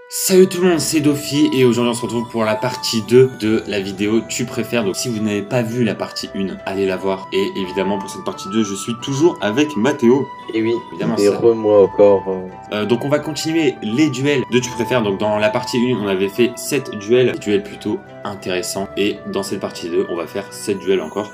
Salut tout le monde, c'est Dofi et aujourd'hui on se retrouve pour la partie 2 de la vidéo Tu préfères. Donc si vous n'avez pas vu la partie 1, allez la voir. Et évidemment pour cette partie 2, je suis toujours avec Mathéo. Et oui, évidemment et moi encore. Donc on va continuer les duels de Tu préfères. Donc dans la partie 1, on avait fait 7 duels, des duels plutôt intéressants. Et dans cette partie 2, on va faire 7 duels encore.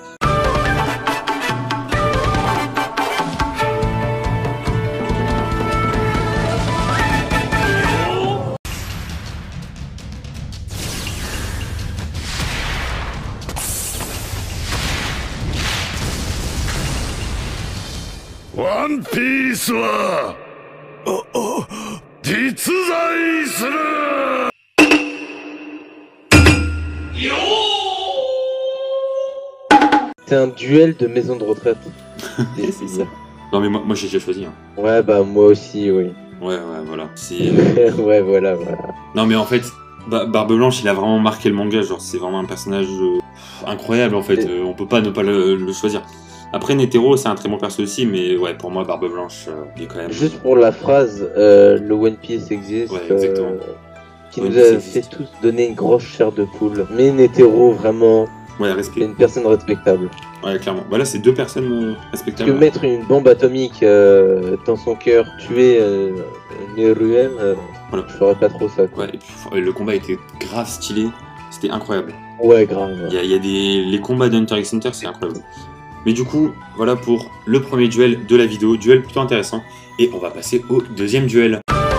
One Piece wa jitsuzai suru. C'est un duel de maison de retraite. C'est ça. Non mais moi j'ai déjà choisi. Hein. Ouais bah moi aussi oui. Ouais voilà. C'est. Ouais voilà. Non mais en fait, Barbe Blanche il a vraiment marqué le manga. Genre c'est vraiment un personnage incroyable en fait. On peut pas ne pas le choisir. Après Netero c'est un très bon perso aussi, mais ouais pour moi Barbe Blanche il est quand même... Juste pour la phrase, le One Piece existe, ouais, exactement. Qui nous a fait tous donner une grosse chair de poule. Mais Netero vraiment, ouais, respect. C'est une personne respectable. Ouais clairement, voilà c'est deux personnes respectables. Parce que mettre une bombe atomique dans son cœur, tuer Neruem, voilà. Je ferais pas trop ça quoi. Ouais et puis le combat était grave stylé, c'était incroyable. Ouais grave. Il y a les combats d'Hunter x Hunter, c'est incroyable. Mais du coup, voilà pour le premier duel de la vidéo, duel plutôt intéressant. Et on va passer au deuxième duel.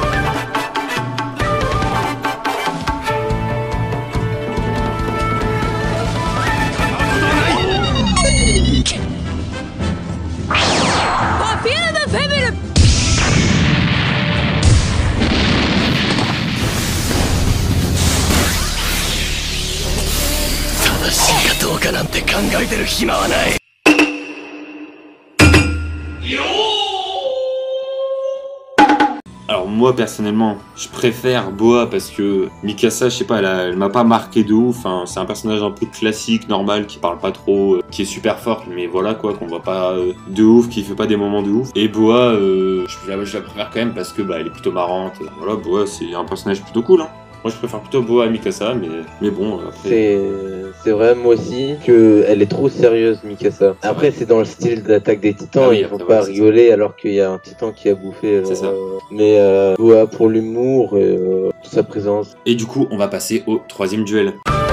Alors moi personnellement, je préfère Boa parce que Mikasa, je sais pas, elle m'a pas marqué de ouf. Hein. C'est un personnage un peu classique, normal, qui parle pas trop, qui est super forte, mais voilà quoi, qu'on voit pas de ouf, qui fait pas des moments de ouf. Et Boa, je la préfère quand même parce que elle est plutôt marrante. Et voilà, Boa c'est un personnage plutôt cool. Hein. Moi je préfère plutôt Boa à Mikasa, mais bon après... C'est vrai moi aussi que elle est trop sérieuse Mikasa. Après c'est dans le style d'Attaque des Titans, ils vont pas rigoler alors qu'il y a un titan qui a bouffé. C'est ça. Mais Boa pour l'humour et sa présence. Et du coup on va passer au troisième duel.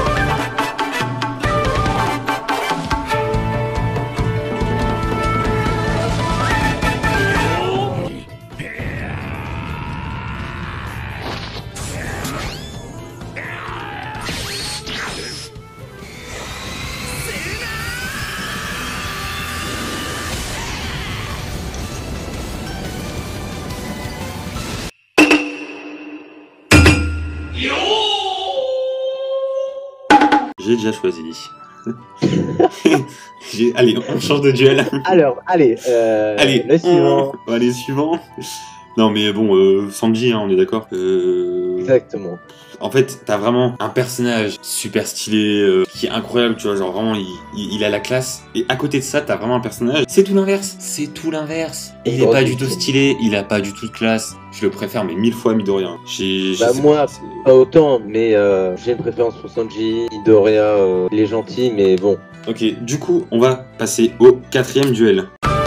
J'ai déjà choisi. Allez, on change de duel. Alors, allez, le suivant. Allez, suivant. Non mais bon, Sanji, hein, on est d'accord. Exactement. En fait, t'as vraiment un personnage super stylé, qui est incroyable, tu vois, genre vraiment, il a la classe. Et à côté de ça, t'as vraiment un personnage, c'est tout l'inverse. C'est tout l'inverse. Il est pas du tout stylé, il a pas du tout de classe. Je le préfère, mais 1000 fois Midoriya. Moi, pas autant, mais j'ai une préférence pour Sanji. Midoriya, il est gentil, mais bon. Ok, du coup, on va passer au quatrième duel.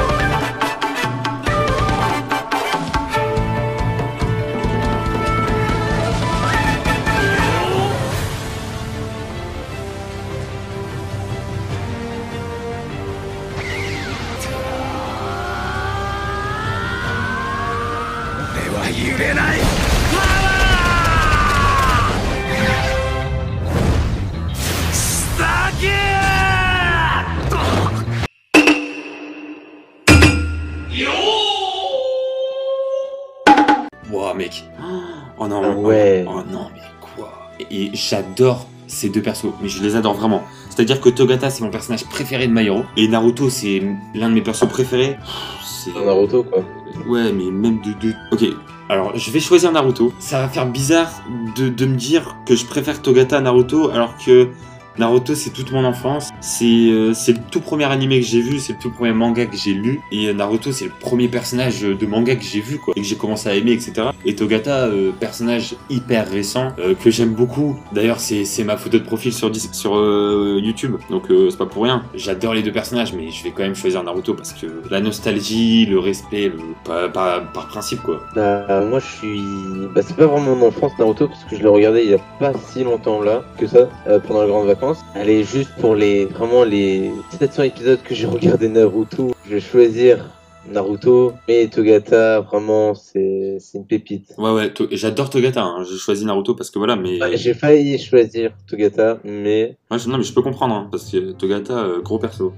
Wow mec. Oh non, ouais. Oh non mais quoi. Et j'adore ces deux persos, mais je les adore vraiment. C'est-à-dire que Togata c'est mon personnage préféré de My Hero, et Naruto c'est l'un de mes persos préférés. C'est Naruto quoi. Ouais mais même de... Ok, alors je vais choisir Naruto. Ça va faire bizarre de me dire que je préfère Togata à Naruto alors que Naruto, c'est toute mon enfance. C'est le tout premier animé que j'ai vu, c'est le tout premier manga que j'ai lu. Et Naruto, c'est le premier personnage de manga que j'ai vu, quoi. Et que j'ai commencé à aimer, etc. Et Togata, personnage hyper récent, que j'aime beaucoup. D'ailleurs, c'est ma photo de profil sur YouTube. Donc, c'est pas pour rien. J'adore les deux personnages, mais je vais quand même choisir Naruto parce que la nostalgie, le respect, par principe, quoi. Moi, c'est pas vraiment mon enfance, Naruto, parce que je l'ai regardé il y a pas si longtemps là que ça, pendant les grandes vacances. Allez, juste pour les 700 épisodes que j'ai regardé Naruto, je vais choisir Naruto, mais Togata, vraiment, c'est une pépite. Ouais, j'adore Togata, hein. J'ai choisi Naruto parce que voilà, mais... Ouais, j'ai failli choisir Togata, mais... Ouais, non, mais je peux comprendre, hein, parce que Togata, gros perso.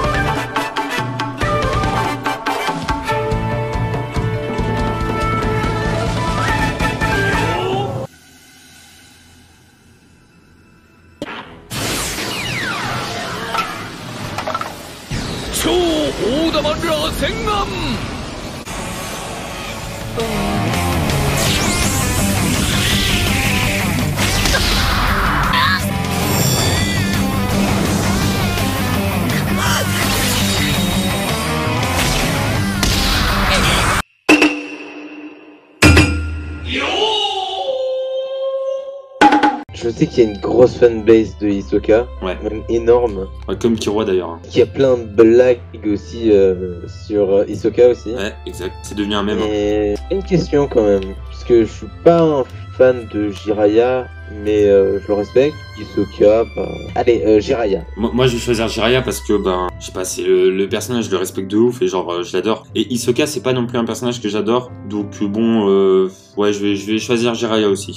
Je sais qu'il y a une grosse fanbase de Hisoka, Ouais. même énorme. Ouais, comme Killua d'ailleurs. Hein. Il y a plein de blagues aussi sur Hisoka aussi. Ouais, exact. C'est devenu un mème. Hein. Et une question quand même, parce que je suis pas un fan de Jiraiya, mais je le respecte. Hisoka, allez, Jiraiya. Moi, je vais choisir Jiraiya parce que, je sais pas, c'est le personnage, je le respecte de ouf et genre, je l'adore. Et Hisoka, c'est pas non plus un personnage que j'adore. Donc, ouais, je vais choisir Jiraiya aussi.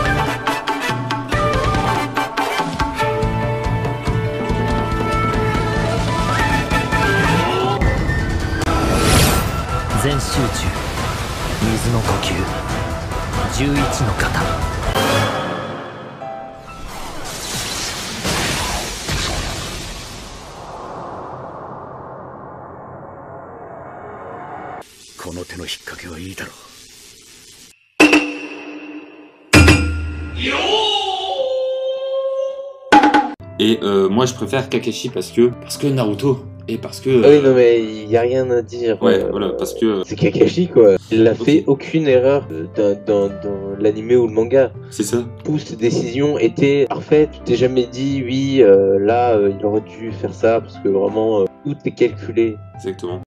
Et moi, je préfère Kakashi parce que Naruto. Et parce que... Ah oui, non, mais il y a rien à dire. Ouais, voilà, parce que... C'est Kakashi, quoi. Il a fait aucune erreur dans l'anime ou le manga. C'est ça. Toutes ses décisions étaient parfaites. Tu t'es jamais dit, oui, là, il aurait dû faire ça, parce que vraiment, tout est calculé. Exactement.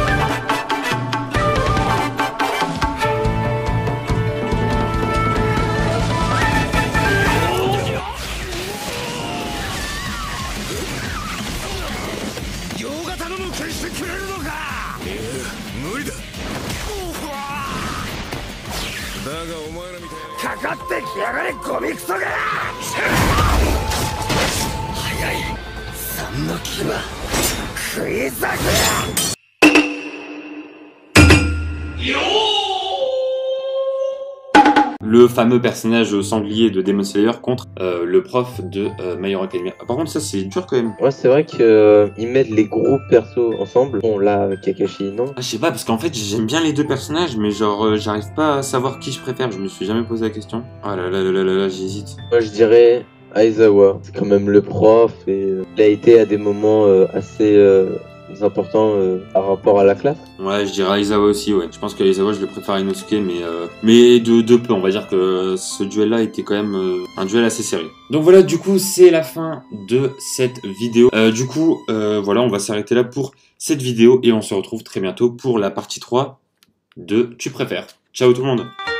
Le fameux personnage sanglier de Demon Slayer contre le prof de My Hero Academia. Par contre, ça, c'est dur quand même. Ouais, c'est vrai qu'ils mettent les gros persos ensemble. Bon, là, Kakashi, non. Ah, je sais pas, parce qu'en fait, j'aime bien les deux personnages, mais genre, j'arrive pas à savoir qui je préfère. Je me suis jamais posé la question. Ah là là là là là, j'hésite. Moi, je dirais Aizawa. C'est quand même le prof et il a été à des moments assez importants par rapport à la classe. Ouais, je dirais Aizawa aussi, ouais. Je pense qu'Aizawa, je le préfère à Inosuke, mais de peu. On va dire que ce duel-là était quand même un duel assez serré. Donc voilà, du coup, c'est la fin de cette vidéo. Voilà, on va s'arrêter là pour cette vidéo et on se retrouve très bientôt pour la partie 3 de Tu préfères. Ciao tout le monde!